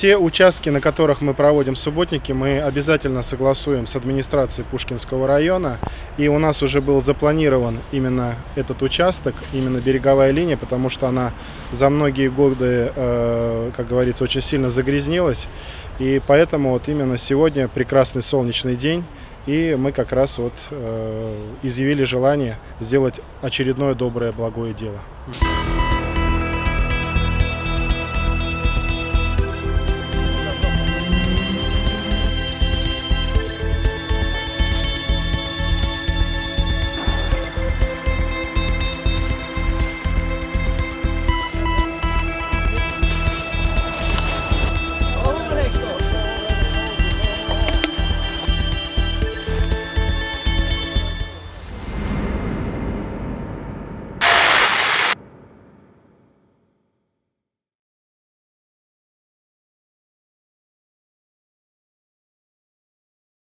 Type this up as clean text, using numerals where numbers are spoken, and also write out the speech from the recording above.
Все участки, на которых мы проводим субботники, мы обязательно согласуем с администрацией Пушкинского района. И у нас уже был запланирован именно этот участок, именно береговая линия, потому что она за многие годы, как говорится, очень сильно загрязнилась. И поэтому вот именно сегодня прекрасный солнечный день, и мы как раз вот изъявили желание сделать очередное доброе, благое дело.